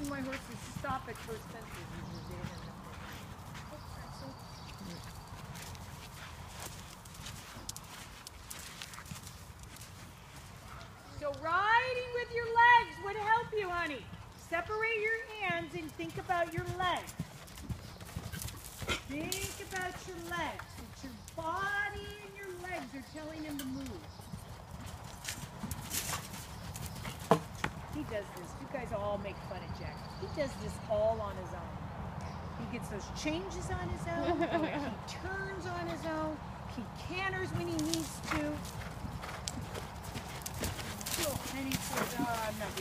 telling my horses to stop at first fences. So riding with your legs would help you, honey. Separate your hands and think about your legs. Think about your legs. It's your body and your legs are telling him to move. He does this. You guys all make fun of Jack. He does this all on his own. He gets those changes on his own. He turns on his own. He canters when he needs to. And he says, oh, I'm not